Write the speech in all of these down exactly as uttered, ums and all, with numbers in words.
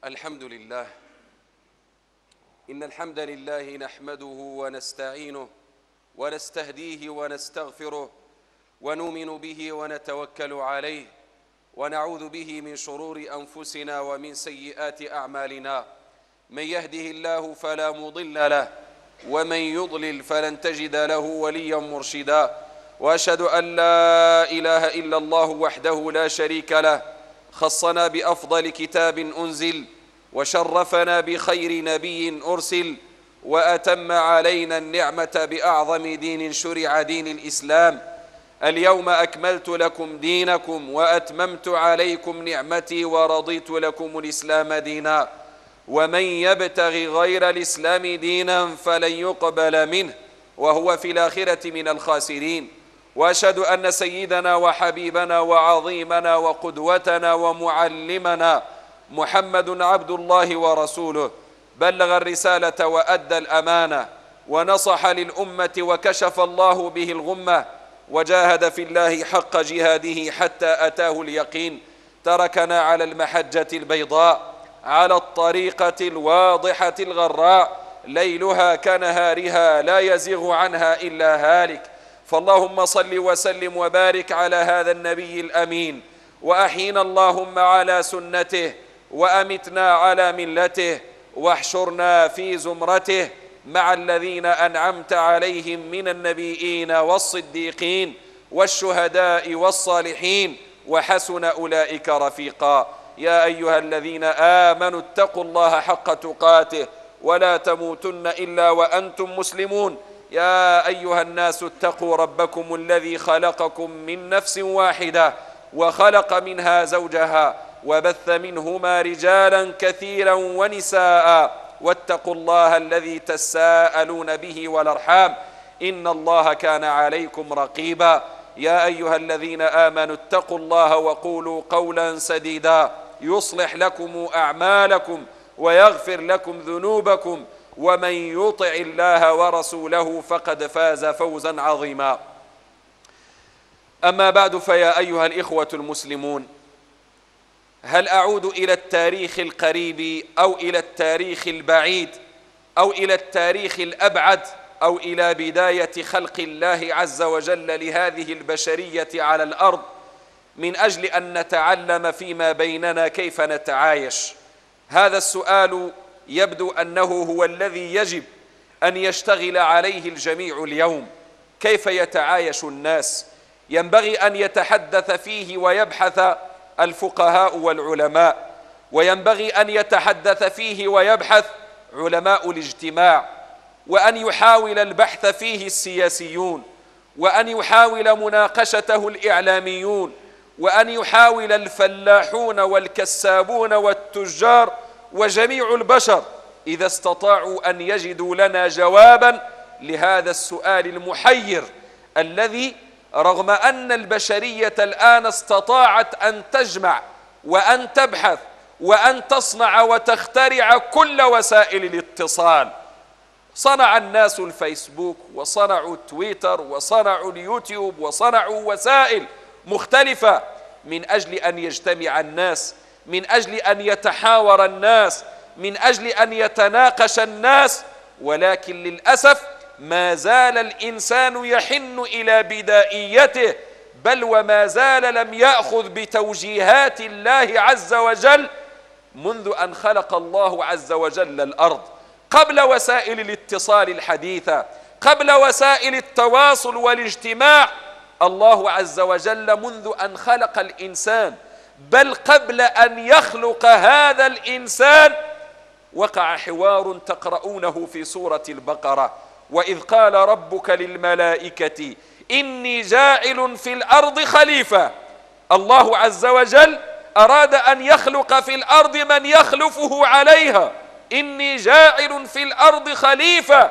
الحمد لله. إن الحمد لله نحمده ونستعينه ونستهديه ونستغفره ونؤمن به ونتوكل عليه ونعوذ به من شرور أنفسنا ومن سيئات أعمالنا. من يهده الله فلا مضل له ومن يضلل فلن تجد له وليا مرشدا. وأشهد أن لا إله إلا الله وحده لا شريك له، خصنا بأفضل كتاب أنزل وشرفنا بخير نبي أرسل، وأتم علينا النعمة بأعظم دين شرع، دين الإسلام. اليوم أكملت لكم دينكم وأتممت عليكم نعمتي ورضيت لكم الإسلام دينا، ومن يبتغي غير الإسلام دينا فلن يقبل منه وهو في الآخرة من الخاسرين. وأشهد أن سيدنا وحبيبنا وعظيمنا وقدوتنا ومعلمنا محمد عبد الله ورسوله، بلغ الرسالة وأدى الأمانة ونصح للأمة وكشف الله به الغمة، وجاهد في الله حق جهاده حتى أتاه اليقين. تركنا على المحجة البيضاء على الطريقة الواضحة الغراء، ليلها كنهارها لا يزيغ عنها إلا هالك. فاللهم صل وسلم وبارك على هذا النبي الأمين، وأحينا اللهم على سنته، وأمتنا على ملته، واحشرنا في زمرته مع الذين أنعمت عليهم من النبيين والصديقين والشهداء والصالحين، وحسن أولئك رفيقا. يا أيها الذين آمنوا اتقوا الله حق تقاته ولا تموتن إلا وأنتم مسلمون. يا أيها الناس اتقوا ربكم الذي خلقكم من نفس واحدة وخلق منها زوجها وبث منهما رجالا كثيرا ونساء، واتقوا الله الذي تساءلون به والأرحام، إن الله كان عليكم رقيبا. يا أيها الذين آمنوا اتقوا الله وقولوا قولا سديدا يصلح لكم أعمالكم ويغفر لكم ذنوبكم، ومن يطع الله ورسوله فقد فاز فوزا عظيما. أما بعد، فيا أيها الإخوة المسلمون، هل أعود إلى التاريخ القريب أو إلى التاريخ البعيد أو إلى التاريخ الأبعد أو إلى بداية خلق الله عز وجل لهذه البشرية على الأرض، من أجل أن نتعلم فيما بيننا كيف نتعايش؟ هذا السؤال يبدو أنه هو الذي يجب أن يشتغل عليه الجميع اليوم. كيف يتعايش الناس؟ ينبغي أن يتحدث فيه ويبحث الفقهاء والعلماء، وينبغي أن يتحدث فيه ويبحث علماء الاجتماع، وأن يحاول البحث فيه السياسيون، وأن يحاول مناقشته الإعلاميون، وأن يحاول الفلاحون والكسابون والتجار وجميع البشر إذا استطاعوا أن يجدوا لنا جوابا لهذا السؤال المحير، الذي رغم أن البشرية الآن استطاعت أن تجمع وأن تبحث وأن تصنع وتخترع كل وسائل الاتصال. صنع الناس الفيسبوك وصنعوا تويتر وصنعوا اليوتيوب وصنعوا وسائل مختلفة من أجل أن يجتمع الناس، من أجل أن يتحاور الناس، من أجل أن يتناقش الناس. ولكن للأسف ما زال الإنسان يحن إلى بدائيته، بل وما زال لم يأخذ بتوجيهات الله عز وجل منذ أن خلق الله عز وجل الأرض، قبل وسائل الاتصال الحديثة، قبل وسائل التواصل والاجتماع. الله عز وجل منذ أن خلق الإنسان، بل قبل أن يخلق هذا الإنسان، وقع حوار تقرؤونه في سورة البقرة: وإذ قال ربك للملائكة إني جاعل في الأرض خليفة. الله عز وجل أراد أن يخلق في الأرض من يخلفه عليها، إني جاعل في الأرض خليفة.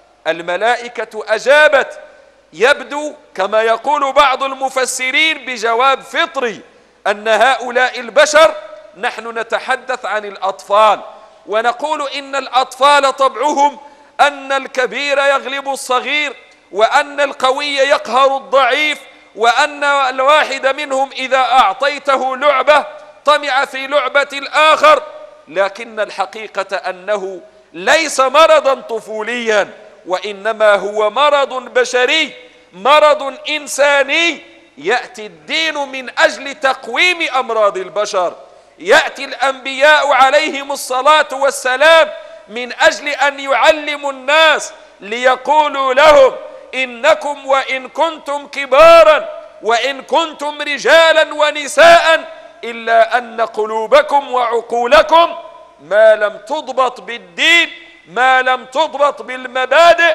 الملائكة أجابت، يبدو كما يقول بعض المفسرين بجواب فطري، أن هؤلاء البشر، نحن نتحدث عن الأطفال ونقول إن الأطفال طبعهم أن الكبير يغلب الصغير، وأن القوي يقهر الضعيف، وأن الواحد منهم إذا أعطيته لعبة طمع في لعبة الآخر. لكن الحقيقة أنه ليس مرضا طفوليا، وإنما هو مرض بشري، مرض إنساني. يأتي الدين من أجل تقويم أمراض البشر، يأتي الأنبياء عليهم الصلاة والسلام من أجل أن يعلموا الناس، ليقولوا لهم إنكم وإن كنتم كبارا وإن كنتم رجالا ونساء إلا أن قلوبكم وعقولكم ما لم تضبط بالدين، ما لم تضبط بالمبادئ،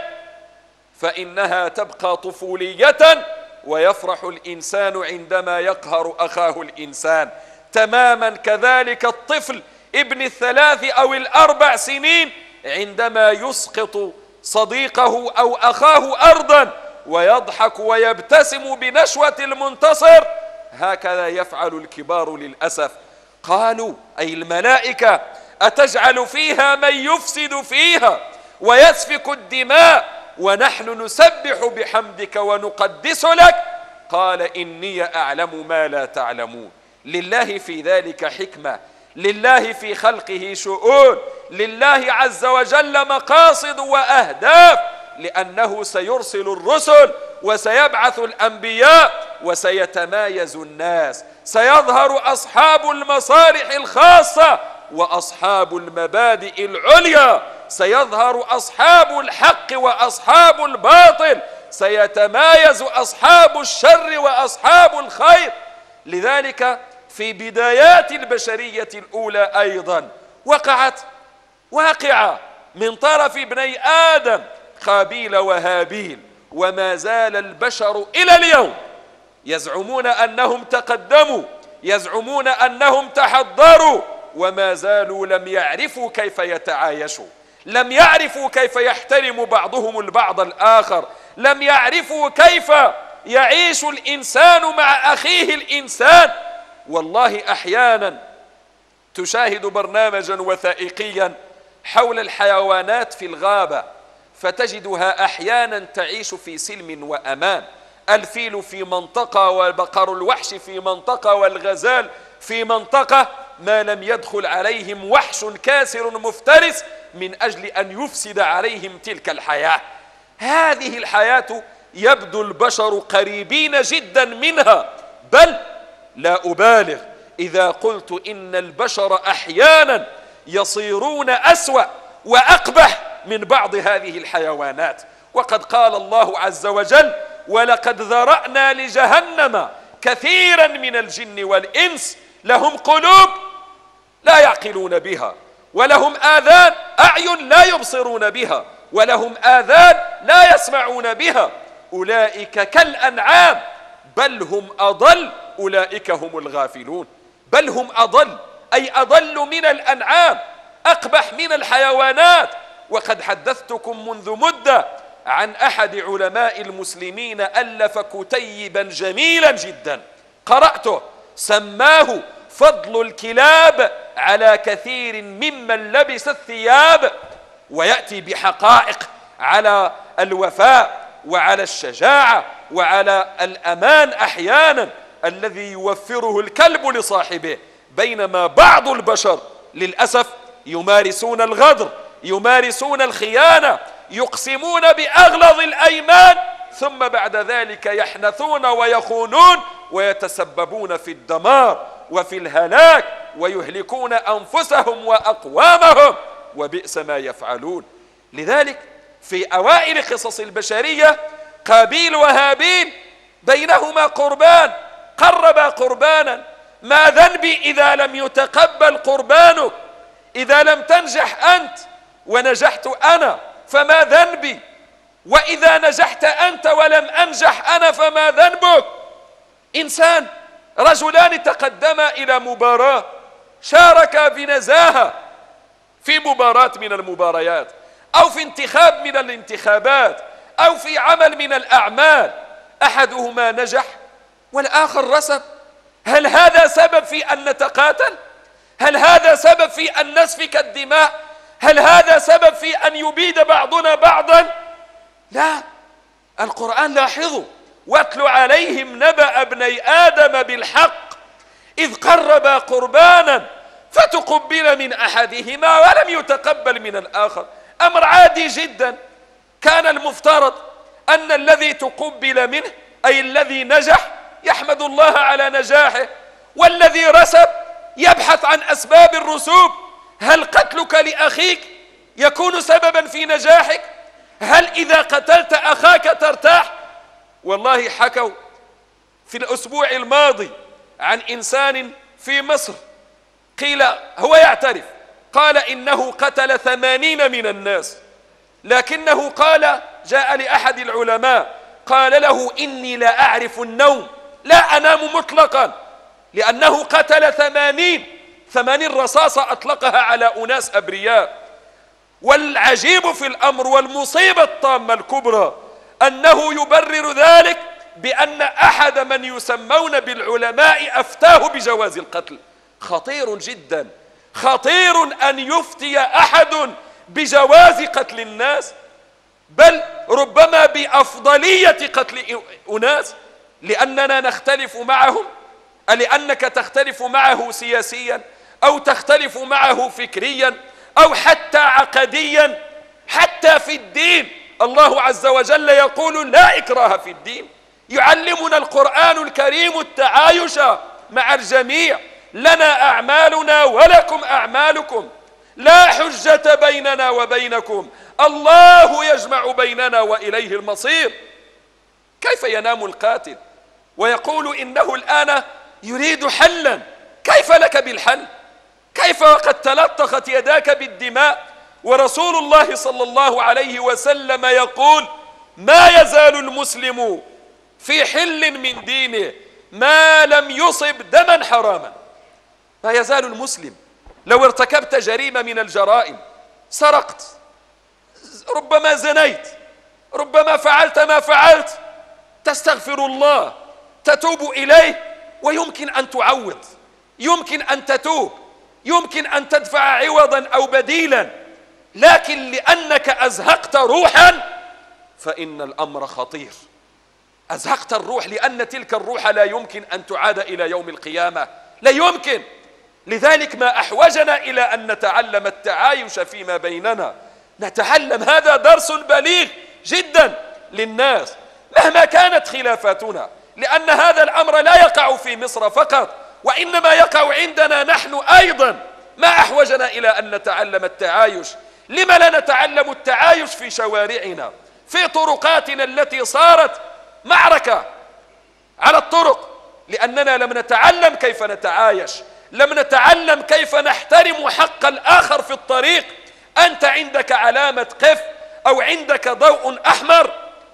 فإنها تبقى طفولية، ويفرح الإنسان عندما يقهر أخاه الإنسان. تماما كذلك الطفل ابن الثلاث أو الأربع سنين عندما يسقط صديقه أو أخاه أرضا ويضحك ويبتسم بنشوة المنتصر، هكذا يفعل الكبار للأسف. قالوا أي الملائكة أتجعل فيها من يفسد فيها ويسفك الدماء ونحن نسبح بحمدك ونقدس لك؟ قال إني أعلم ما لا تعلمون. لله في ذلك حكمة، لله في خلقه شؤون، لله عز وجل مقاصد وأهداف، لأنه سيرسل الرسل وسيبعث الأنبياء وسيتمايز الناس، سيظهر أصحاب المصالح الخاصة وأصحاب المبادئ العليا، سيظهر أصحاب الحق وأصحاب الباطل، سيتمايز أصحاب الشر وأصحاب الخير. لذلك في بدايات البشرية الأولى أيضا وقعت واقعة من طرف ابني آدم قابيل وهابيل، وما زال البشر إلى اليوم يزعمون أنهم تقدموا، يزعمون أنهم تحضروا، وما زالوا لم يعرفوا كيف يتعايشوا، لم يعرفوا كيف يحترم بعضهم البعض الآخر، لم يعرفوا كيف يعيش الإنسان مع أخيه الإنسان. والله أحيانا تشاهد برنامجا وثائقيا حول الحيوانات في الغابة، فتجدها أحيانا تعيش في سلم وأمان، الفيل في منطقة والبقر الوحش في منطقة والغزال في منطقة، ما لم يدخل عليهم وحش كاسر مفترس من أجل أن يفسد عليهم تلك الحياة. هذه الحياة يبدو البشر قريبين جدا منها، بل لا أبالغ إذا قلت إن البشر أحيانا يصيرون أسوأ وأقبح من بعض هذه الحيوانات. وقد قال الله عز وجل ولقد ذرأنا لجهنم كثيرا من الجن والإنس لهم قلوب لا يعقلون بها، ولهم آذان أعين لا يبصرون بها، ولهم آذان لا يسمعون بها، أولئك كالأنعام بل هم أضل أولئك هم الغافلون. بل هم أضل أي أضل من الأنعام، أقبح من الحيوانات. وقد حدثتكم منذ مدة عن أحد علماء المسلمين ألف كتيبا جميلا جدا قرأته، سماه فضل الكلاب على كثير ممن لبس الثياب، ويأتي بحقائق على الوفاء وعلى الشجاعة وعلى الأمان أحيانا الذي يوفره الكلب لصاحبه، بينما بعض البشر للأسف يمارسون الغدر، يمارسون الخيانة، يقسمون بأغلظ الأيمان، ثم بعد ذلك يحنثون ويخونون ويتسببون في الدمار وفي الهلاك ويهلكون أنفسهم وأقوامهم، وبئس ما يفعلون. لذلك في أوائل قصص البشرية قابيل وهابيل بينهما قربان، قربا قربانا. ما ذنبي إذا لم يتقبل قربانك؟ إذا لم تنجح أنت ونجحت أنا فما ذنبي؟ وإذا نجحت أنت ولم أنجح أنا فما ذنبك؟ إنسان، رجلان تقدما إلى مباراة، شاركا بنزاهة في مباراة من المباريات أو في انتخاب من الانتخابات أو في عمل من الأعمال، أحدهما نجح والآخر رسب. هل هذا سبب في أن نتقاتل؟ هل هذا سبب في أن نسفك الدماء؟ هل هذا سبب في أن يبيد بعضنا بعضا؟ لا. القرآن لاحظوا واتل عليهم نبأ ابني آدم بالحق إذ قربا قربانا فتقبل من أحدهما ولم يتقبل من الآخر. أمر عادي جدا. كان المفترض أن الذي تقبل منه أي الذي نجح يحمد الله على نجاحه، والذي رسب يبحث عن أسباب الرسوب. هل قتلك لأخيك يكون سببا في نجاحك؟ هل إذا قتلت أخاك ترتاح؟ والله حكوا في الأسبوع الماضي عن إنسان في مصر قيل هو يعترف، قال إنه قتل ثمانين من الناس، لكنه قال جاء لأحد العلماء قال له إني لا أعرف النوم، لا أنام مطلقا، لأنه قتل ثمانين ثمانين رصاصة أطلقها على أناس أبرياء. والعجيب في الأمر والمصيبة الطامة الكبرى أنه يبرر ذلك بأن أحد من يسمون بالعلماء أفتاه بجواز القتل. خطير جدا، خطير أن يفتي أحد بجواز قتل الناس، بل ربما بأفضلية قتل أناس لأننا نختلف معهم، لأنك تختلف معه سياسيا أو تختلف معه فكريا أو حتى عقديا، حتى في الدين. الله عز وجل يقول لا إكراه في الدين، يعلمنا القرآن الكريم التعايش مع الجميع. لنا أعمالنا ولكم أعمالكم، لا حجة بيننا وبينكم، الله يجمع بيننا وإليه المصير. كيف ينام القاتل ويقول إنه الآن يريد حلا؟ كيف لك بالحل؟ كيف وقد تلطخت يداك بالدماء ورسول الله صلى الله عليه وسلم يقول ما يزال المسلم في حل من دينه ما لم يصب دما حراما. ما يزال المسلم لو ارتكبت جريمة من الجرائم، سرقت، ربما زنيت، ربما فعلت ما فعلت، تستغفر الله، تتوب إليه، ويمكن أن تعوض، يمكن أن تتوب، يمكن أن تدفع عوضا أو بديلا، لكن لأنك أزهقت روحا فإن الأمر خطير. أزهقت الروح لأن تلك الروح لا يمكن أن تعاد إلى يوم القيامة، لا يمكن. لذلك ما أحوجنا إلى أن نتعلم التعايش فيما بيننا، نتعلم. هذا درس بليغ جدا للناس مهما كانت خلافاتنا، لأن هذا الأمر لا يقع في مصر فقط، وإنما يقع عندنا نحن أيضا. ما أحوجنا إلى أن نتعلم التعايش؟ لما لا نتعلم التعايش في شوارعنا، في طرقاتنا التي صارت معركة على الطرق؟ لأننا لم نتعلم كيف نتعايش، لم نتعلم كيف نحترم حق الآخر في الطريق. أنت عندك علامة قف أو عندك ضوء أحمر،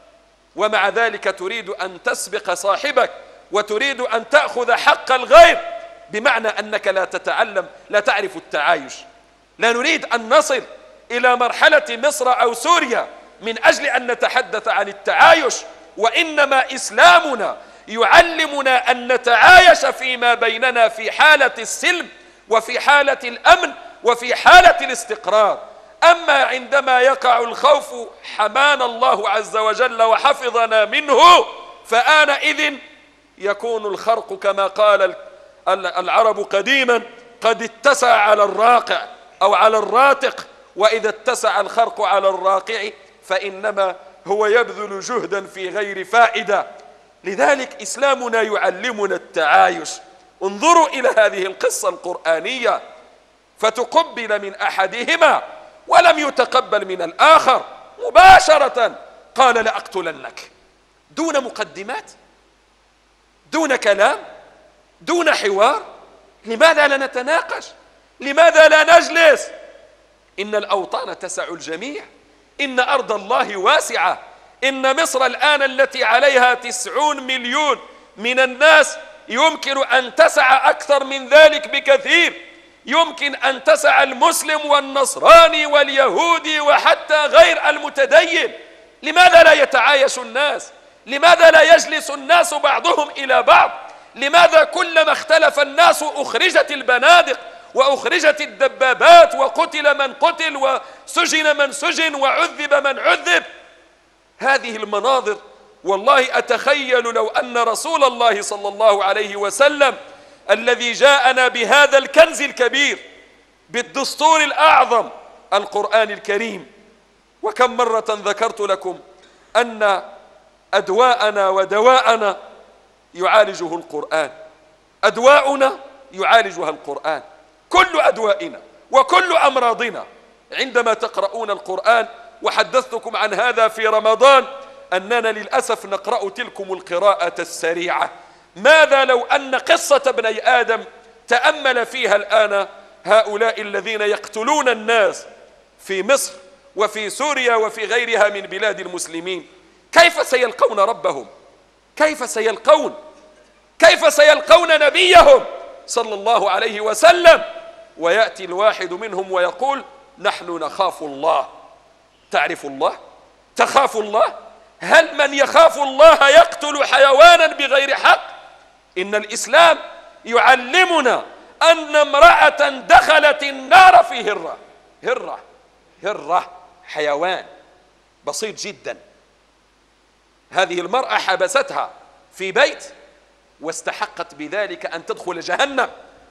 ومع ذلك تريد أن تسبق صاحبك وتريد أن تأخذ حق الغير، بمعنى أنك لا تتعلم، لا تعرف التعايش. لا نريد أن نصل إلى مرحلة مصر أو سوريا من أجل أن نتحدث عن التعايش، وإنما إسلامنا يعلمنا أن نتعايش فيما بيننا في حالة السلم وفي حالة الأمن وفي حالة الاستقرار. أما عندما يقع الخوف حمانا الله عز وجل وحفظنا منه، فآنئذ يكون الخرق كما قال العرب قديما قد اتسع على الراقع أو على الراتق، وإذا اتسع الخرق على الراقع فإنما هو يبذل جهدا في غير فائدة. لذلك إسلامنا يعلمنا التعايش. انظروا إلى هذه القصة القرآنية، فتقبل من أحدهما ولم يتقبل من الآخر، مباشرة قال لأقتلنك، دون مقدمات، دون كلام، دون حوار. لماذا لا نتناقش؟ لماذا لا نجلس؟ إن الأوطان تسع الجميع، إن أرض الله واسعة. إن مصر الآن التي عليها تسعون مليون من الناس يمكن أن تسع أكثر من ذلك بكثير، يمكن أن تسع المسلم والنصراني واليهودي وحتى غير المتدين. لماذا لا يتعايش الناس؟ لماذا لا يجلس الناس بعضهم إلى بعض؟ لماذا كلما اختلف الناس أخرجت البنادق وأخرجت الدبابات وقتل من قتل وسجن من سجن وعذب من عذب؟ هذه المناظر والله أتخيل لو أن رسول الله صلى الله عليه وسلم الذي جاءنا بهذا الكنز الكبير بالدستور الأعظم القرآن الكريم. وكم مرة ذكرت لكم أن أدواءنا ودواءنا يعالجه القرآن، أدواؤنا يعالجها القرآن، كل أدوائنا وكل أمراضنا عندما تقرؤون القرآن. وحدثتكم عن هذا في رمضان أننا للأسف نقرأ تلكم القراءة السريعة. ماذا لو أن قصة ابني آدم تأمل فيها الآن هؤلاء الذين يقتلون الناس في مصر وفي سوريا وفي غيرها من بلاد المسلمين، كيف سيلقون ربهم؟ كيف سيلقون كيف سيلقون نبيهم صلى الله عليه وسلم؟ ويأتي الواحد منهم ويقول نحن نخاف الله. تعرف الله؟ تخاف الله؟ هل من يخاف الله يقتل حيوانا بغير حق؟ إن الإسلام يعلمنا أن امرأة دخلت النار في هرة هرة هرة حيوان بسيط جدا، هذه المرأة حبستها في بيت واستحقت بذلك أن تدخل جهنم.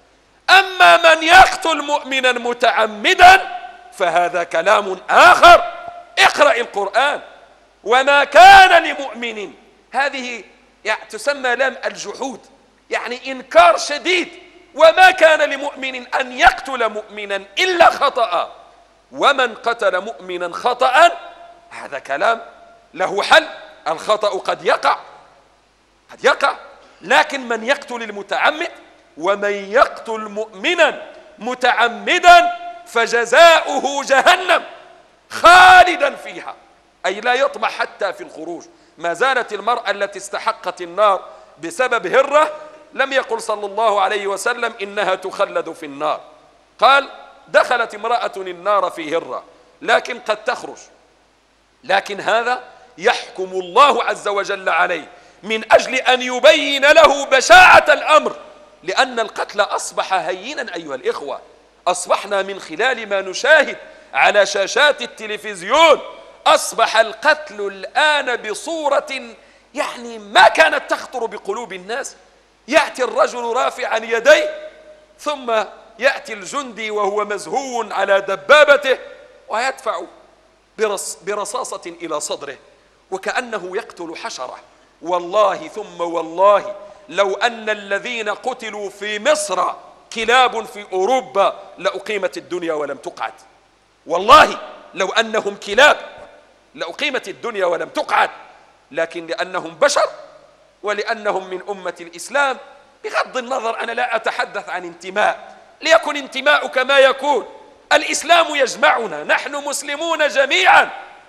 أما من يقتل مؤمنا متعمدا فهذا كلام آخر. اقرأ القرآن. وما كان لمؤمن، هذه يعني تسمى لام الجحود، يعني إنكار شديد. وما كان لمؤمن أن يقتل مؤمنا إلا خطأ، ومن قتل مؤمنا خطأ هذا كلام له حل. الخطأ قد يقع قد يقع لكن من يقتل المتعمد، ومن يقتل مؤمنا متعمدا فجزاؤه جهنم خالدا فيها، أي لا يطمع حتى في الخروج. ما زالت المرأة التي استحقت النار بسبب هرة لم يقل صلى الله عليه وسلم إنها تخلد في النار، قال دخلت امرأة النار في هرة لكن قد تخرج. لكن هذا يحكم الله عز وجل عليه من أجل أن يبين له بشاعة الأمر، لأن القتل أصبح هينا أيها الإخوة. أصبحنا من خلال ما نشاهد على شاشات التلفزيون أصبح القتل الآن بصورة يعني ما كانت تخطر بقلوب الناس. يأتي الرجل رافعا يديه ثم يأتي الجندي وهو مزهو على دبابته ويدفع برص برصاصة إلى صدره وكأنه يقتل حشرة. والله ثم والله لو أن الذين قتلوا في مصر كلاب في أوروبا لأقيمت الدنيا ولم تقعد. والله لو أنهم كلاب لأقيمت الدنيا ولم تقعد، لكن لأنهم بشر ولأنهم من أمة الإسلام. بغض النظر أنا لا أتحدث عن انتماء، ليكن انتماؤك ما يكون، الإسلام يجمعنا، نحن مسلمون جميعا.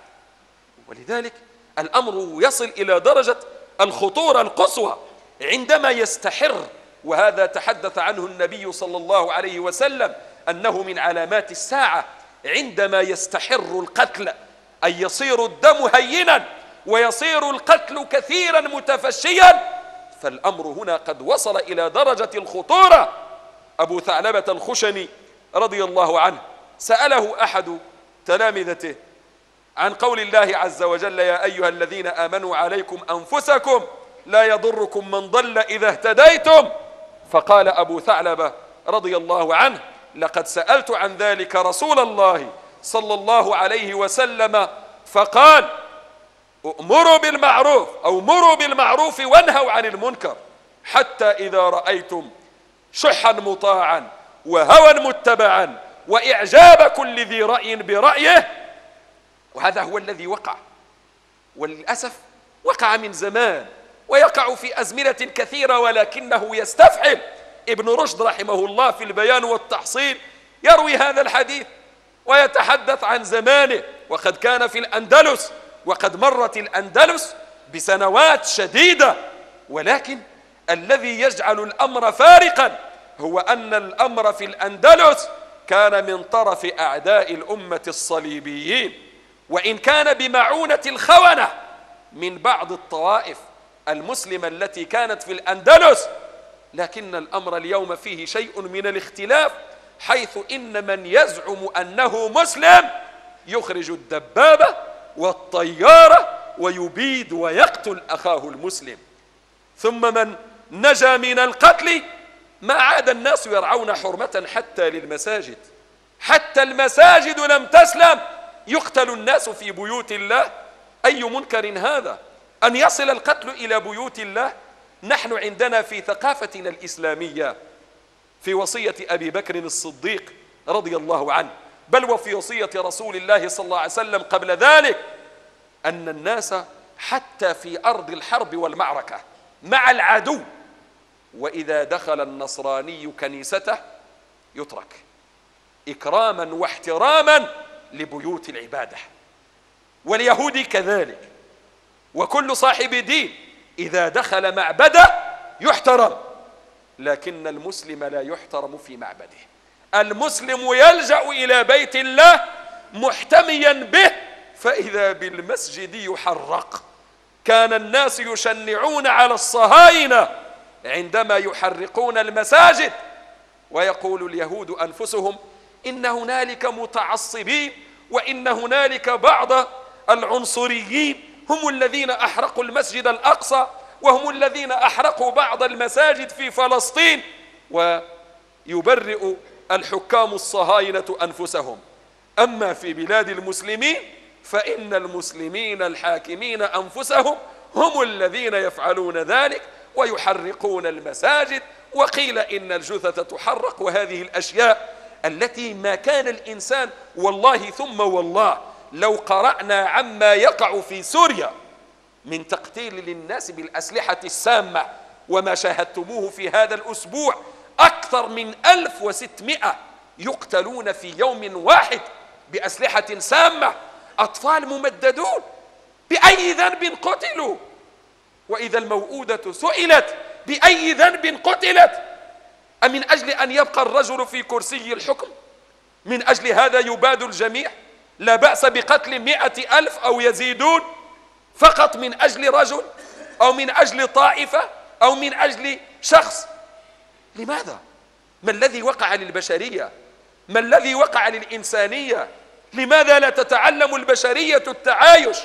ولذلك الأمر يصل إلى درجة الخطورة القصوى عندما يستحر، وهذا تحدث عنه النبي صلى الله عليه وسلم أنه من علامات الساعة، عندما يستحر القتل أي يصير الدم هينا ويصير القتل كثيرا متفشيا، فالأمر هنا قد وصل إلى درجة الخطورة. أبو ثعلبة الخشني رضي الله عنه سأله أحد تلامذته عن قول الله عز وجل يا أيها الذين آمنوا عليكم أنفسكم لا يضركم من ضل إذا اهتديتم، فقال أبو ثعلبة رضي الله عنه لقد سألت عن ذلك رسول الله صلى الله عليه وسلم فقال أمروا بالمعروف أو مروا بالمعروف وانهوا عن المنكر حتى إذا رأيتم شحا مطاعا وهوى متبعا وإعجاب كل ذي رأي برأيه. وهذا هو الذي وقع، وللأسف وقع من زمان ويقع في أزمنة كثيرة، ولكنه يستفحل. ابن رشد رحمه الله في البيان والتحصيل يروي هذا الحديث ويتحدث عن زمانه، وقد كان في الأندلس، وقد مرت الأندلس بسنوات شديدة، ولكن الذي يجعل الأمر فارقا هو أن الأمر في الأندلس كان من طرف أعداء الأمة الصليبيين، وإن كان بمعونة الخونة من بعض الطوائف المسلمة التي كانت في الأندلس، لكن الأمر اليوم فيه شيء من الاختلاف، حيث إن من يزعم أنه مسلم يخرج الدبابة والطيارة ويبيد ويقتل أخاه المسلم. ثم من نجا من القتل ما عاد الناس يرعون حرمة حتى للمساجد، حتى المساجد لم تسلم، يقتل الناس في بيوت الله. أي منكر هذا أن يصل القتل إلى بيوت الله؟ نحن عندنا في ثقافتنا الإسلامية في وصية أبي بكر الصديق رضي الله عنه، بل وفي وصية رسول الله صلى الله عليه وسلم قبل ذلك، أن الناس حتى في أرض الحرب والمعركة مع العدو، وإذا دخل النصراني كنيسته يترك إكراما واحتراما لبيوت العبادة، واليهودي كذلك، وكل صاحب دين إذا دخل معبده يحترم، لكن المسلم لا يحترم في معبده. المسلم يلجأ إلى بيت الله محتميا به، فإذا بالمسجد يحرق. كان الناس يشنعون على الصهاينة عندما يحرقون المساجد، ويقول اليهود أنفسهم إن هنالك متعصبين وإن هنالك بعض العنصريين هم الذين أحرقوا المسجد الأقصى، وهم الذين أحرقوا بعض المساجد في فلسطين، ويبرئ الحكام الصهاينة أنفسهم. أما في بلاد المسلمين فإن المسلمين الحاكمين أنفسهم هم الذين يفعلون ذلك ويحرقون المساجد، وقيل إن الجثث تحرق، وهذه الأشياء التي ما كان الإنسان، والله ثم والله لو قرأنا عما يقع في سوريا من تقتيل للناس بالأسلحة السامة، وما شاهدتموه في هذا الأسبوع، أكثر من ألف وستمائة يقتلون في يوم واحد بأسلحة سامة، أطفال ممددون، بأي ذنب قتلوا؟ وإذا الموءودة سئلت بأي ذنب قتلت؟ أمن أجل أن يبقى الرجل في كرسي الحكم من أجل هذا يباد الجميع؟ لا بأس بقتل مئة ألف أو يزيدون فقط من أجل رجل أو من أجل طائفة أو من أجل شخص. لماذا؟ ما الذي وقع للبشرية؟ ما الذي وقع للإنسانية؟ لماذا لا تتعلم البشرية التعايش؟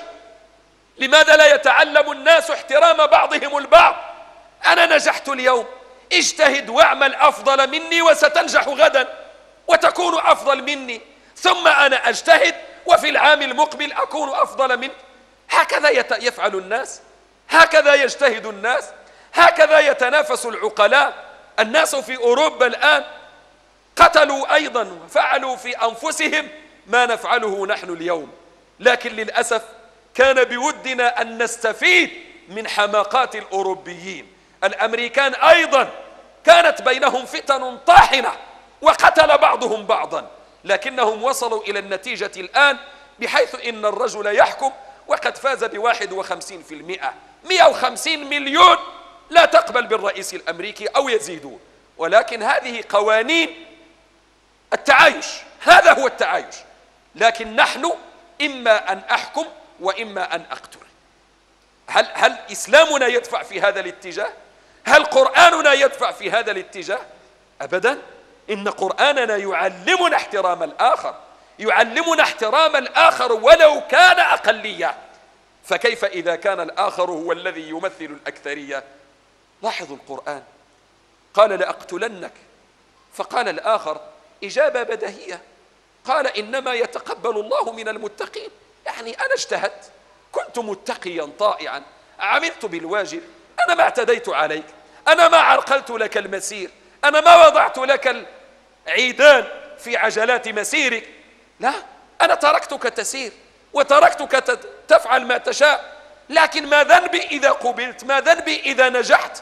لماذا لا يتعلم الناس احترام بعضهم البعض؟ أنا نجحت اليوم، اجتهد واعمل أفضل مني وستنجح غدا وتكون أفضل مني، ثم أنا أجتهد وفي العام المقبل أكون أفضل منك. هكذا يفعل الناس، هكذا يجتهد الناس، هكذا يتنافس العقلاء. الناس في أوروبا الآن قتلوا أيضا وفعلوا في أنفسهم ما نفعله نحن اليوم، لكن للأسف كان بودنا أن نستفيد من حماقات الأوروبيين. الأمريكان أيضا كانت بينهم فتن طاحنة وقتل بعضهم بعضا، لكنهم وصلوا إلى النتيجة الآن بحيث إن الرجل يحكم وقد فاز بواحد وخمسين في المئة. مئة وخمسين مليون لا تقبل بالرئيس الأمريكي أو يزيدون، ولكن هذه قوانين التعايش، هذا هو التعايش. لكن نحن إما أن أحكم وإما أن أقتل. هل, هل إسلامنا يدفع في هذا الاتجاه؟ هل قرآننا يدفع في هذا الاتجاه؟ أبدا. إن قرآننا يعلمنا احترام الآخر، يعلمنا احترام الآخر ولو كان أقلية، فكيف إذا كان الآخر هو الذي يمثل الأكثرية؟ لاحظوا القرآن، قال لأقتلنك، فقال الآخر إجابة بديهية، قال إنما يتقبل الله من المتقين. يعني أنا اجتهدت، كنت متقيا طائعا، عملت بالواجب، أنا ما اعتديت عليك، أنا ما عرقلت لك المسير، أنا ما وضعت لك العيدان في عجلات مسيرك، لا، أنا تركتك تسير وتركتك تفعل ما تشاء، لكن ما ذنبي إذا قبلت؟ ما ذنبي إذا نجحت؟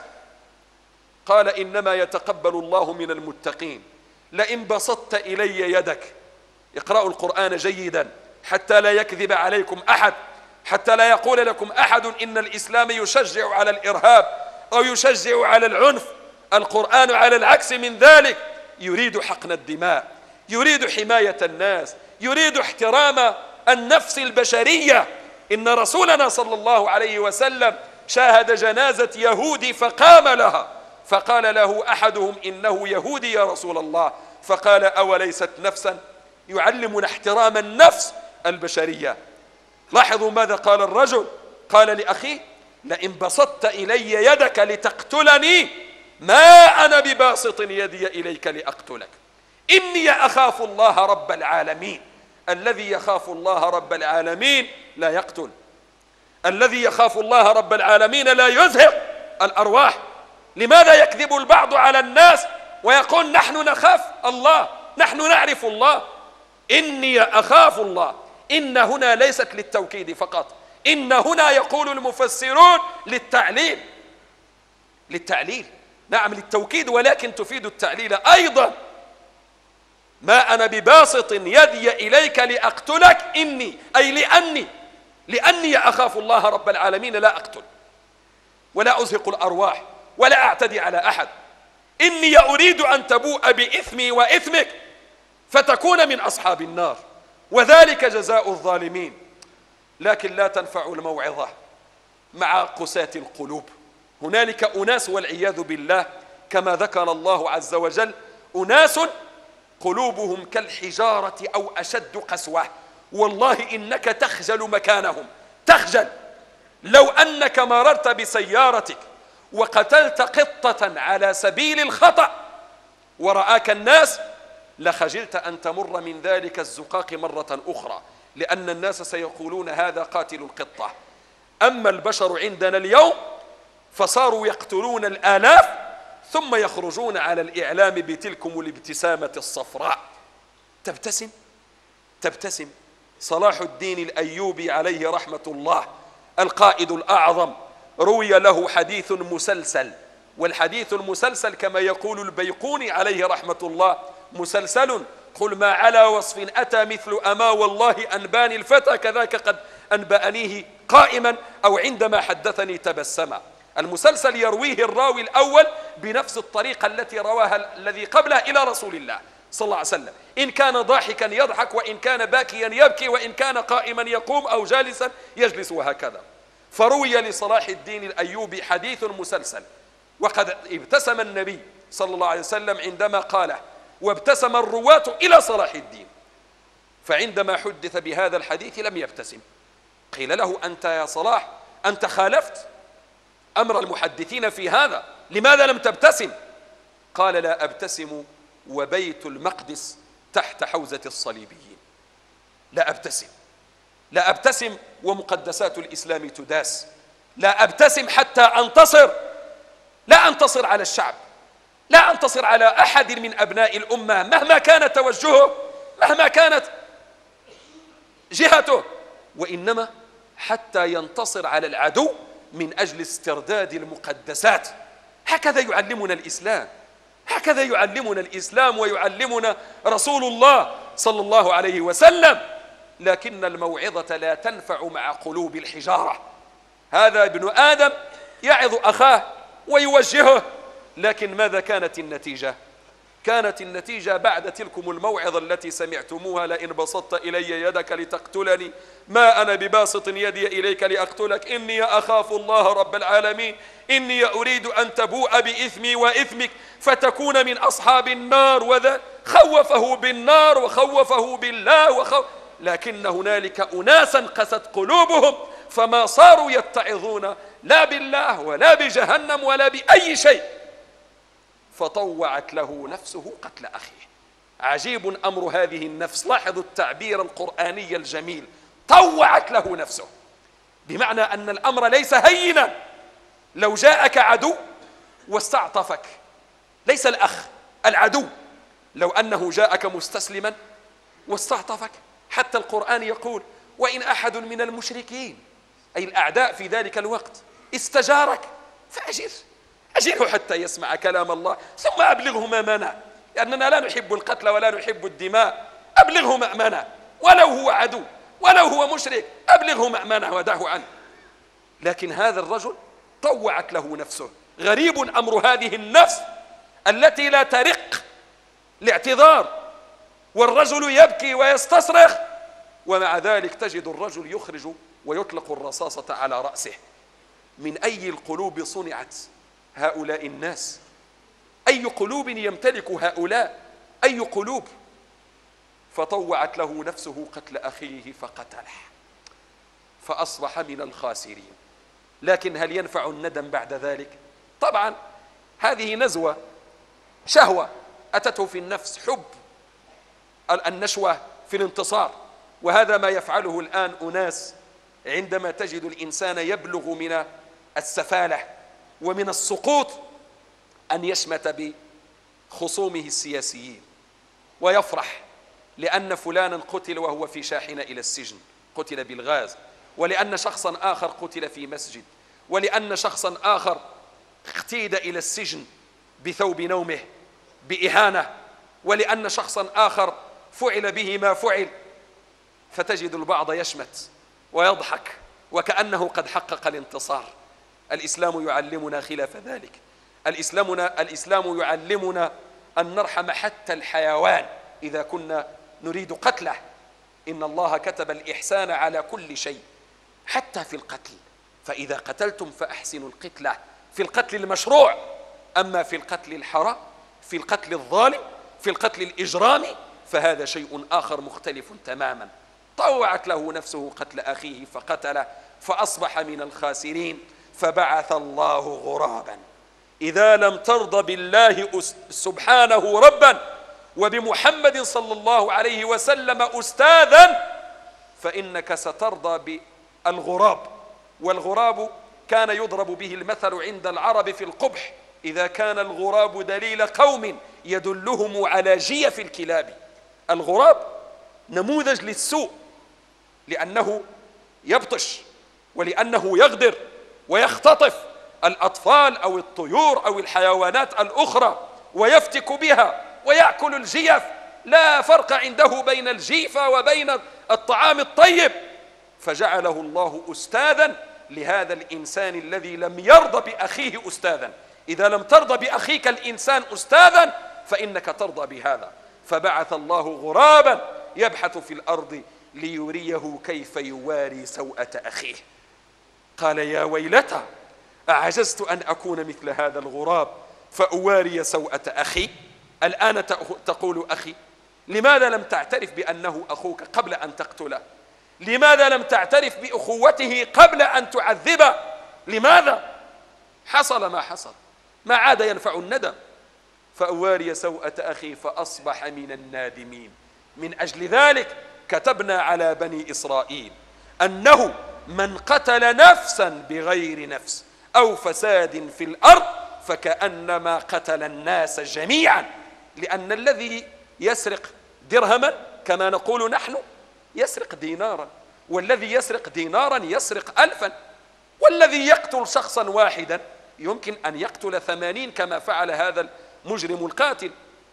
قال إنما يتقبل الله من المتقين. لئن بسطت إلي يدك، اقرأوا القرآن جيدا حتى لا يكذب عليكم أحد، حتى لا يقول لكم أحد إن الإسلام يشجع على الإرهاب أو يشجع على العنف. القرآن على العكس من ذلك، يريد حقن الدماء، يريد حماية الناس، يريد احترام النفس البشرية. إن رسولنا صلى الله عليه وسلم شاهد جنازة يهودي فقام لها، فقال له أحدهم إنه يهودي يا رسول الله، فقال أوليست نفسا؟ يعلمنا احترام النفس البشرية. لاحظوا ماذا قال الرجل، قال لأخيه لئن بسطت إلي يدك لتقتلني ما أنا بباسط يدي إليك لأقتلك إني أخاف الله رب العالمين. الذي يخاف الله رب العالمين لا يقتل، الذي يخاف الله رب العالمين لا يزهق الأرواح. لماذا يكذب البعض على الناس ويقول نحن نخاف الله، نحن نعرف الله؟ إني أخاف الله، إن هنا ليست للتوكيد فقط، إن هنا يقول المفسرون للتعليل، للتعليل نعم للتوكيد، ولكن تفيد التعليل أيضا. ما أنا بباسط يدي إليك لأقتلك، إني أي لأني لأني أخاف الله رب العالمين لا أقتل ولا أزهق الأرواح ولا أعتدي على أحد. إني أريد أن تبوء بإثمي وإثمك فتكون من أصحاب النار، وذلك جزاء الظالمين. لكن لا تنفع الموعظة مع قساة القلوب. هنالك أناس والعياذ بالله كما ذكر الله عز وجل، أناس قلوبهم كالحجارة أو أشد قسوة، والله إنك تخجل مكانهم، تخجل. لو أنك مررت بسيارتك وقتلت قطة على سبيل الخطأ ورآك الناس لخجلت أن تمر من ذلك الزقاق مرة أخرى، لأن الناس سيقولون هذا قاتل القطة. أما البشر عندنا اليوم فصاروا يقتلون الآلاف ثم يخرجون على الإعلام بتلكم الابتسامة الصفراء. تبتسم تبتسم. صلاح الدين الأيوبي عليه رحمة الله القائد الأعظم روي له حديث مسلسل، والحديث المسلسل كما يقول البيقوني عليه رحمة الله مسلسل، قل ما على وصف أتى مثل أما والله أنباني الفتى كذاك قد أنبأنيه قائما أو عندما حدثني تبسما. المسلسل يرويه الراوي الأول بنفس الطريقة التي رواها الذي قبله إلى رسول الله صلى الله عليه وسلم، إن كان ضاحكا يضحك، وإن كان باكيا يبكي، وإن كان قائما يقوم أو جالسا يجلس، وهكذا. فروي لصلاح الدين الأيوبي حديث مسلسل، وقد ابتسم النبي صلى الله عليه وسلم عندما قاله، وابتسم الرواة إلى صلاح الدين. فعندما حدث بهذا الحديث لم يبتسم. قيل له أنت يا صلاح أنت خالفت أمر المحدثين في هذا، لماذا لم تبتسم؟ قال لا أبتسم وبيت المقدس تحت حوزة الصليبيين. لا أبتسم لا أبتسم ومقدسات الإسلام تداس. لا أبتسم حتى أنتصر، لا أنتصر على الشعب، لا أنتصر على أحد من أبناء الأمة مهما كان توجهه، مهما كانت جهته، وإنما حتى ينتصر على العدو من أجل استرداد المقدسات. هكذا يعلمنا الإسلام، هكذا يعلمنا الإسلام ويعلمنا رسول الله صلى الله عليه وسلم. لكن الموعظة لا تنفع مع قلوب الحجارة. هذا ابن آدم يعظ أخاه ويوجهه، لكن ماذا كانت النتيجة؟ كانت النتيجة بعد تلكم الموعظة التي سمعتموها لئن بسطت إلي يدك لتقتلني ما أنا بباسط يدي إليك لأقتلك إني أخاف الله رب العالمين إني أريد أن تبوء بإثمي وإثمك فتكون من أصحاب النار. وذا خوفه بالنار وخوفه بالله وخو... لكن هنالك أناسا قست قلوبهم فما صاروا يتعظون لا بالله ولا بجهنم ولا بأي شيء، فطوعت له نفسه قتل أخيه. عجيب أمر هذه النفس، لاحظوا التعبير القرآني الجميل، طوعت له نفسه، بمعنى أن الأمر ليس هينا. لو جاءك عدو واستعطفك، ليس الأخ، العدو، لو أنه جاءك مستسلما واستعطفك، حتى القرآن يقول وإن أحد من المشركين أي الأعداء في ذلك الوقت استجارك فأجر أجره حتى يسمع كلام الله ثم أبلغه مأمنة، لأننا لا نحب القتل ولا نحب الدماء. أبلغه مأمنة ولو هو عدو ولو هو مشرك، أبلغه مأمنة ودعه عنه. لكن هذا الرجل طوعت له نفسه. غريب أمر هذه النفس التي لا ترق لاعتذار، والرجل يبكي ويستصرخ، ومع ذلك تجد الرجل يخرج ويطلق الرصاصة على رأسه. من أي القلوب صنعت هؤلاء الناس؟ أي قلوب يمتلك هؤلاء؟ أي قلوب؟ فطوعت له نفسه قتل أخيه فقتله فأصبح من الخاسرين. لكن هل ينفع الندم بعد ذلك؟ طبعا هذه نزوة، شهوة أتته في النفس، حب النشوة في الانتصار. وهذا ما يفعله الآن أناس عندما تجد الإنسان يبلغ من السفالة ومن السقوط أن يشمت بخصومه السياسيين ويفرح لأن فلانا قتل وهو في شاحنة إلى السجن، قتل بالغاز، ولأن شخصا آخر قتل في مسجد، ولأن شخصا آخر اغتيد إلى السجن بثوب نومه بإهانة، ولأن شخصا آخر فعل به ما فعل. فتجد البعض يشمت ويضحك وكأنه قد حقق الانتصار. الإسلام يعلمنا خلاف ذلك. الإسلامنا الإسلام يعلمنا أن نرحم حتى الحيوان إذا كنا نريد قتله. إن الله كتب الإحسان على كل شيء حتى في القتل، فإذا قتلتم فأحسنوا القتلة، في القتل المشروع. أما في القتل الحرام، في القتل الظالم، في القتل الإجرامي، فهذا شيء آخر مختلف تماما. طوعت له نفسه قتل أخيه فقتله فأصبح من الخاسرين. فبعث الله غرابا إذا لم ترض بالله سبحانه ربا وبمحمد صلى الله عليه وسلم أستاذا فإنك سترضى بالغراب. والغراب كان يضرب به المثل عند العرب في القبح، إذا كان الغراب دليل قوم يدلهم على جيف الكلاب. الغراب نموذج للسوء لأنه يبطش ولأنه يغدر ويختطف الأطفال أو الطيور أو الحيوانات الأخرى ويفتك بها ويأكل الجيف. لا فرق عنده بين الجيفة وبين الطعام الطيب. فجعله الله أستاذا لهذا الإنسان الذي لم يرضى بأخيه أستاذا. إذا لم ترضى بأخيك الإنسان أستاذا فإنك ترضى بهذا. فبعث الله غرابا يبحث في الأرض ليريه كيف يواري سوءة أخيه. قال يا ويلتى أعجزت أن أكون مثل هذا الغراب فأواري سوءة أخي. الآن تقول أخي، لماذا لم تعترف بأنه أخوك قبل أن تقتله؟ لماذا لم تعترف بأخوته قبل أن تعذبه؟ لماذا؟ حصل ما حصل، ما عاد ينفع الندم. فأواري سوءة أخي فأصبح من النادمين. من أجل ذلك كتبنا على بني إسرائيل أنه من قتل نفسا بغير نفس أو فساد في الأرض فكأنما قتل الناس جميعا. لأن الذي يسرق درهما كما نقول نحن يسرق دينارا، والذي يسرق دينارا يسرق ألفا، والذي يقتل شخصا واحدا يمكن أن يقتل ثمانين كما فعل هذا المجرم القاتل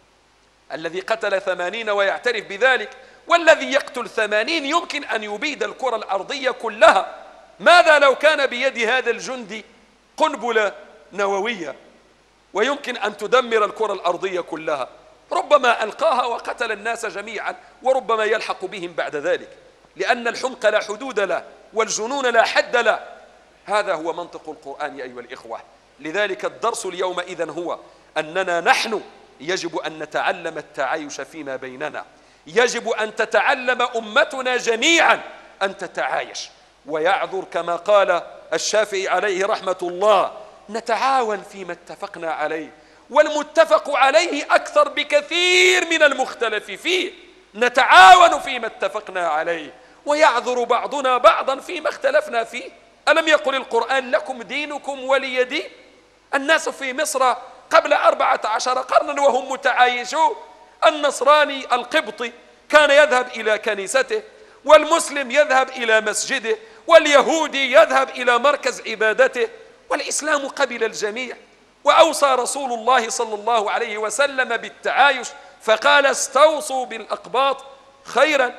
الذي قتل ثمانين ويعترف بذلك. والذي يقتل ثمانين يمكن أن يبيد الكرة الأرضية كلها. ماذا لو كان بيد هذا الجندي قنبلة نووية ويمكن أن تدمر الكرة الأرضية كلها؟ ربما ألقاها وقتل الناس جميعا، وربما يلحق بهم بعد ذلك، لأن الحمق لا حدود له والجنون لا حد له. هذا هو منطق القرآن يا أيها الإخوة. لذلك الدرس اليوم إذن هو أننا نحن يجب أن نتعلم التعايش فيما بيننا. يجب أن تتعلم أمتنا جميعا أن تتعايش ويعذر كما قال الشافعي عليه رحمة الله: نتعاون فيما اتفقنا عليه، والمتفق عليه أكثر بكثير من المختلف فيه. نتعاون فيما اتفقنا عليه ويعذر بعضنا بعضا فيما اختلفنا فيه. ألم يقل القرآن: لكم دينكم ولي دين؟ الناس في مصر قبل أربعة عشر قرنا وهم متعايشون. النصراني القبطي كان يذهب إلى كنيسته، والمسلم يذهب إلى مسجده، واليهودي يذهب إلى مركز عبادته، والإسلام قبل الجميع. وأوصى رسول الله صلى الله عليه وسلم بالتعايش فقال: استوصوا بالأقباط خيرا.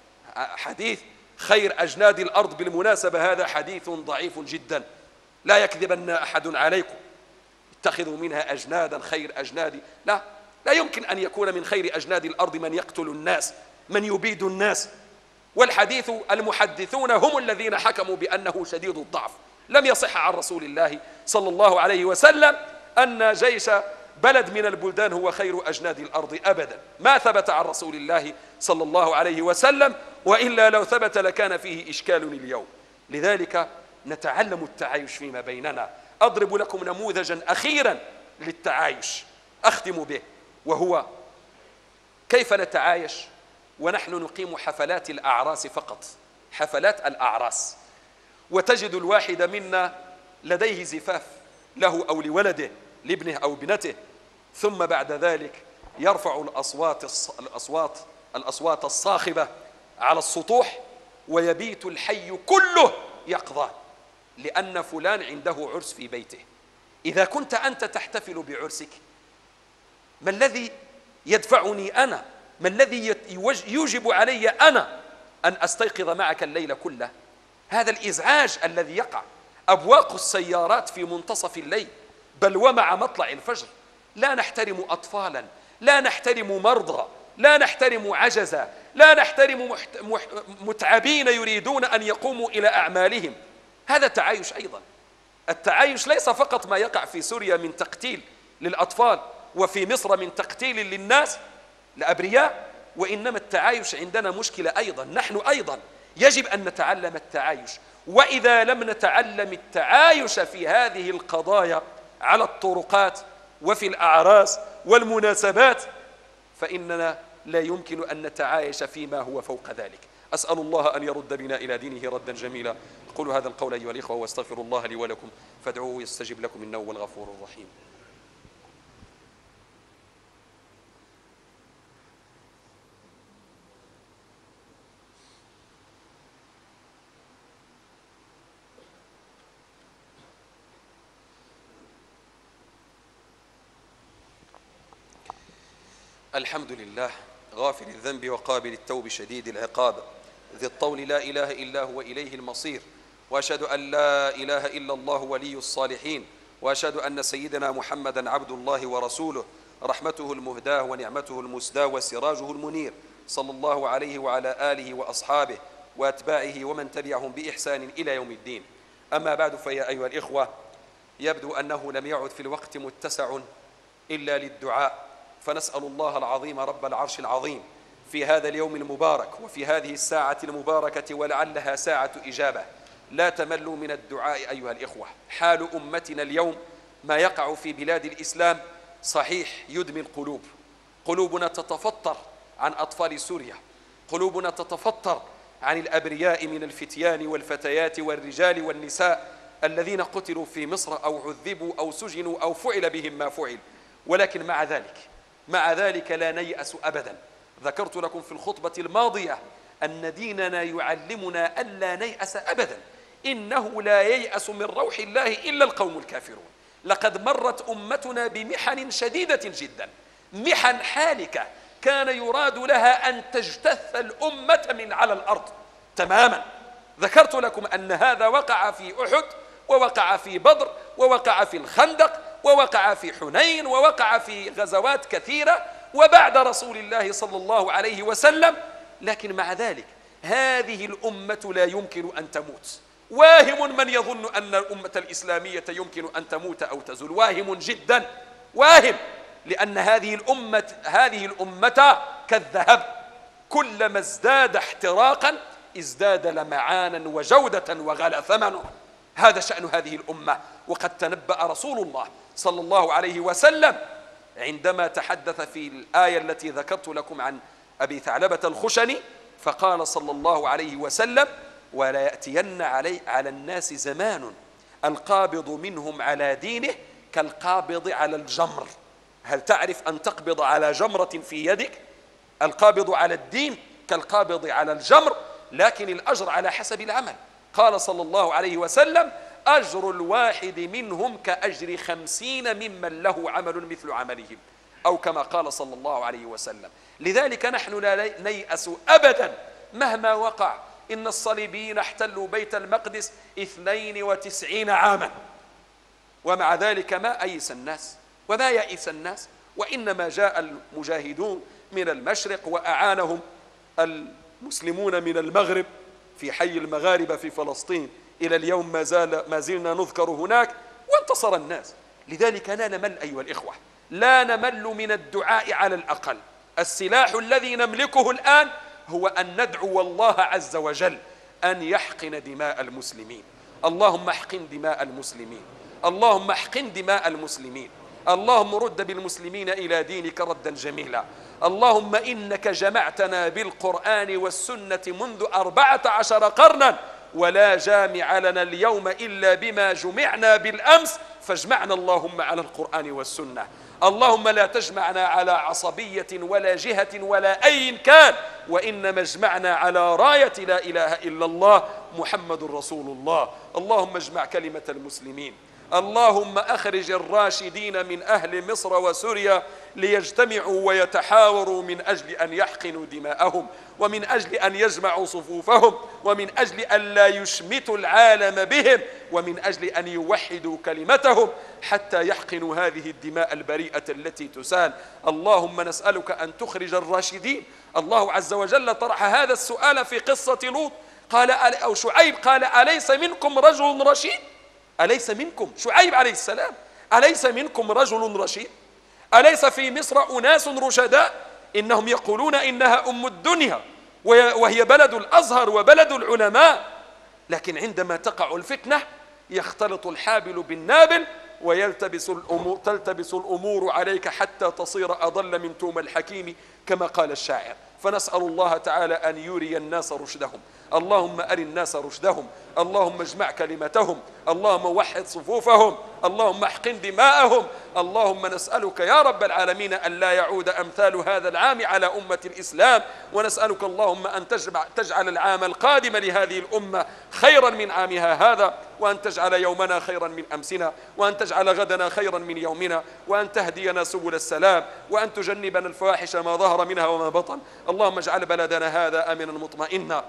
حديث خير أجناد الأرض بالمناسبة هذا حديث ضعيف جدا، لا يكذبن أحد عليكم، اتخذوا منها أجنادا خير أجناد. لا لا يمكن أن يكون من خير أجناد الأرض من يقتل الناس، من يبيد الناس. والحديث المحدثون هم الذين حكموا بأنه شديد الضعف. لم يصح عن رسول الله صلى الله عليه وسلم أن جيش بلد من البلدان هو خير أجناد الأرض أبدا، ما ثبت عن رسول الله صلى الله عليه وسلم، وإلا لو ثبت لكان فيه إشكال اليوم. لذلك نتعلم التعايش فيما بيننا. أضرب لكم نموذجا أخيرا للتعايش أختم به، وهو كيف نتعايش ونحن نقيم حفلات الأعراس فقط، حفلات الأعراس، وتجد الواحد منا لديه زفاف له أو لولده، لابنه أو ابنته، ثم بعد ذلك يرفع الأصوات الأصوات الأصوات الصاخبة على السطوح، ويبيت الحي كله يقظان لأن فلان عنده عرس في بيته. إذا كنت أنت تحتفل بعرسك، ما الذي يدفعني أنا، ما الذي يوجب علي أنا أن أستيقظ معك الليل كله؟ هذا الإزعاج الذي يقع، أبواق السيارات في منتصف الليل، بل ومع مطلع الفجر. لا نحترم أطفالا، لا نحترم مرضى، لا نحترم عجزا، لا نحترم محت... مح... متعبين يريدون أن يقوموا إلى أعمالهم. هذا تعايش أيضا. التعايش ليس فقط ما يقع في سوريا من تقتيل للأطفال، وفي مصر من تقتيل للناس الأبرياء، وإنما التعايش عندنا مشكلة أيضا. نحن أيضا يجب أن نتعلم التعايش، وإذا لم نتعلم التعايش في هذه القضايا على الطرقات وفي الأعراس والمناسبات، فإننا لا يمكن أن نتعايش فيما هو فوق ذلك. أسأل الله أن يرد بنا إلى دينه ردا جميلا. قولوا هذا القول أيها الإخوة، واستغفر الله لي ولكم فادعوه يستجب لكم إنه هو الغفور الرحيم. الحمد لله غافر الذنب وقابل التوب شديد العقاب ذي الطول لا إله إلا هو إليه المصير، وأشهد أن لا إله إلا الله ولي الصالحين، وأشهد أن سيدنا محمدا عبد الله ورسوله، رحمته المهداة ونعمته المسداة وسراجه المنير، صلى الله عليه وعلى آله وأصحابه وأتباعه ومن تبعهم بإحسان إلى يوم الدين. أما بعد، فيا أيها الإخوة، يبدو أنه لم يعد في الوقت متسع إلا للدعاء، فنسأل الله العظيم رب العرش العظيم في هذا اليوم المبارك وفي هذه الساعة المباركة، ولعلها ساعة إجابة، لا تملوا من الدعاء أيها الإخوة. حال أمتنا اليوم، ما يقع في بلاد الإسلام صحيح يدمي القلوب. قلوبنا تتفطر عن أطفال سوريا، قلوبنا تتفطر عن الأبرياء من الفتيان والفتيات والرجال والنساء الذين قتلوا في مصر أو عذبوا أو سجنوا أو فعل بهم ما فعل. ولكن مع ذلك مع ذلك لا نيأس أبدا. ذكرت لكم في الخطبة الماضية أن ديننا يعلمنا ألا نيأس أبدا. إنه لا ييأس من روح الله إلا القوم الكافرون. لقد مرت أمتنا بمحن شديدة جدا، محن حالكة كان يراد لها أن تجتث الأمة من على الأرض تماما. ذكرت لكم أن هذا وقع في أحد، ووقع في بدر، ووقع في الخندق، ووقع في حنين، ووقع في غزوات كثيرة وبعد رسول الله صلى الله عليه وسلم. لكن مع ذلك هذه الأمة لا يمكن أن تموت. واهم من يظن أن الأمة الإسلامية يمكن أن تموت أو تزول، واهم جدا، واهم، لأن هذه الأمة هذه الأمة كالذهب، كلما ازداد احتراقا ازداد لمعانا وجودة وغلى ثمنه. هذا شأن هذه الأمة. وقد تنبأ رسول الله صلى الله عليه وسلم عندما تحدث في الآية التي ذكرت لكم عن أبي ثعلبة الخشني، فقال صلى الله عليه وسلم: ولا يأتين علي على الناس زمان القابض منهم على دينه كالقابض على الجمر. هل تعرف أن تقبض على جمرة في يدك؟ القابض على الدين كالقابض على الجمر، لكن الأجر على حسب العمل. قال صلى الله عليه وسلم: أجر الواحد منهم كأجر خمسين ممن له عمل مثل عملهم، أو كما قال صلى الله عليه وسلم. لذلك نحن لا نيأس أبدا مهما وقع. إن الصليبيين احتلوا بيت المقدس اثنين وتسعين عاما، ومع ذلك ما أيس الناس وما يئس الناس، وإنما جاء المجاهدون من المشرق وأعانهم المسلمون من المغرب في حي المغاربة في فلسطين. إلى اليوم ما زال ما زلنا نذكر هناك، وانتصر الناس. لذلك لا نمل أيها الإخوة، لا نمل من الدعاء على الأقل. السلاح الذي نملكه الآن هو أن ندعو الله عز وجل أن يحقن دماء المسلمين. اللهم احقن دماء المسلمين، اللهم احقن دماء المسلمين، اللهم رد بالمسلمين إلى دينك ردا جميلا. اللهم إنك جمعتنا بالقرآن والسنة منذ أربعة عشر قرنا، ولا جامع لنا اليوم إلا بما جمعنا بالأمس، فاجمعنا اللهم على القرآن والسنة. اللهم لا تجمعنا على عصبية ولا جهة ولا أي كان، وإنما اجمعنا على راية لا إله إلا الله محمد رسول الله. اللهم اجمع كلمة المسلمين. اللهم أخرج الراشدين من أهل مصر وسوريا ليجتمعوا ويتحاوروا من أجل أن يحقنوا دماءهم، ومن أجل أن يجمعوا صفوفهم، ومن أجل أن لا يشمتوا العالم بهم، ومن أجل أن يوحدوا كلمتهم حتى يحقنوا هذه الدماء البريئة التي تسال. اللهم نسألك أن تخرج الراشدين. الله عز وجل طرح هذا السؤال في قصة لوط، قال أو شعيب، قال أليس منكم رجل رشيد؟ أليس منكم شعيب عليه السلام، أليس منكم رجل رشيد؟ أليس في مصر أناس رشداء؟ إنهم يقولون إنها أم الدنيا وهي بلد الأزهر وبلد العلماء، لكن عندما تقع الفتنة يختلط الحابل بالنابل ويلتبس الأمور تلتبس الأمور عليك حتى تصير أضل من توم الحكيم كما قال الشاعر. فنسأل الله تعالى أن يري الناس رشدهم. اللهم أر الناس رشدهم. اللهم اجمع كلمتهم. اللهم وحد صفوفهم. اللهم احقن دماءهم. اللهم نسألك يا رب العالمين أن لا يعود أمثال هذا العام على أمة الإسلام، ونسألك اللهم أن تجعل العام القادم لهذه الأمة خيرا من عامها هذا، وأن تجعل يومنا خيرا من أمسنا، وأن تجعل غدنا خيرا من يومنا، وأن تهدينا سبل السلام، وأن تجنبنا الفواحش ما ظهر منها وما بطن. اللهم اجعل بلدنا هذا آمنا مطمئنا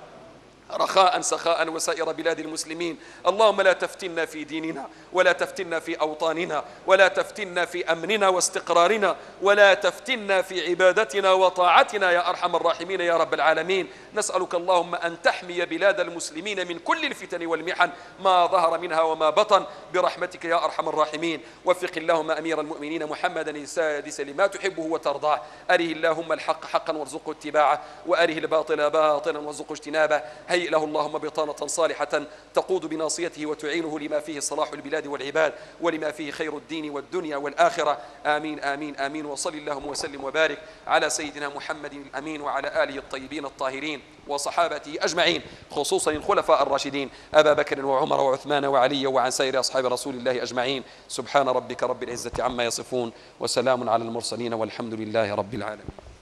رخاء سخاء وسائر بلاد المسلمين. اللهم لا تفتنا في ديننا، ولا تفتنا في أوطاننا، ولا تفتنا في أمننا واستقرارنا، ولا تفتنا في عبادتنا وطاعتنا يا أرحم الراحمين يا رب العالمين. نسألك اللهم أن تحمي بلاد المسلمين من كل الفتن والمحن ما ظهر منها وما بطن برحمتك يا أرحم الراحمين. وفق اللهم أمير المؤمنين محمدا السادس لما تحبه وترضاه. أره اللهم الحق حقا وارزقه اتباعه، وأره الباطل باطلا وارزقه اجتنابه. هيئ له اللهم بطانة صالحة تقود بناصيته وتعينه لما فيه صلاح البلاد والعباد، ولما فيه خير الدين والدنيا والآخرة. آمين آمين آمين. وصل اللهم وسلم وبارك على سيدنا محمد الأمين وعلى آله الطيبين الطاهرين وصحابته أجمعين، خصوصا الخلفاء الراشدين أبا بكر وعمر وعثمان وعلي، وعن سائر أصحاب رسول الله أجمعين. سبحان ربك رب العزة عما يصفون، وسلام على المرسلين، والحمد لله رب العالمين.